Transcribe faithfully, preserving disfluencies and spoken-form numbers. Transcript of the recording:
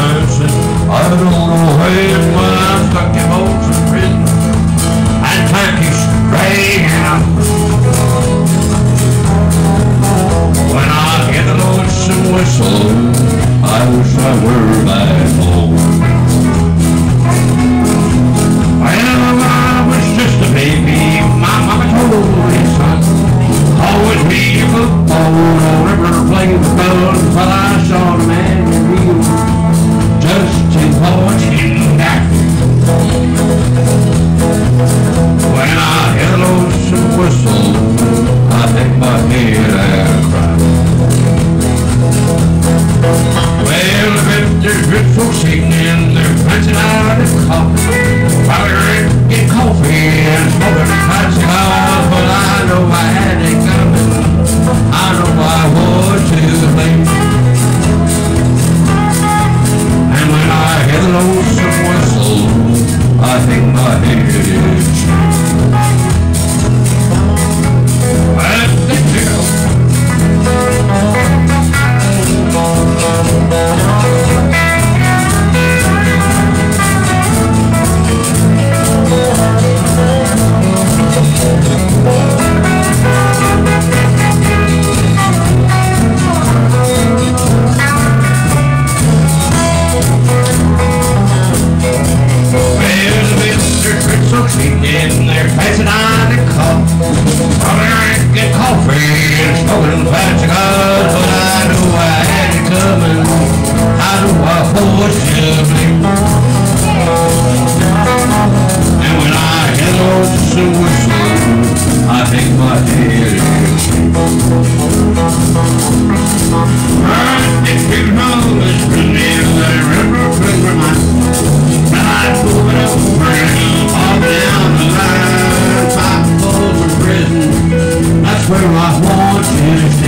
dancing. I don't know when when I'm stuck in Folsom Prison and time keeps dragging out. When I hear the lonesome whistle, I wish I were back home. Well, I was just a baby. My mama told me, son, always be a football. Don't ever play with guns. But I saw the man in real just in watching that. When I hear the lonesome whistle, I hang my head and cry. Well, if there's good folks singing, they're prancing out of coffee. While they're getting coffee and smoking hot cigars. But I know I had it coming. I know I was to blame. And when I hear the lonesome whistle, I think my head is shaking. Well, thank you. And they're passing on the cup. While they're drinking coffee and smoking fat cigars. But I knew I had it coming. I knew I forcibly. And when I hear the lonesome whistle, I think my head is shaking. Right, it's big numbers running the river from my mind. I'm moving over and all down the line. Five Folsom Prison, that's where I want you to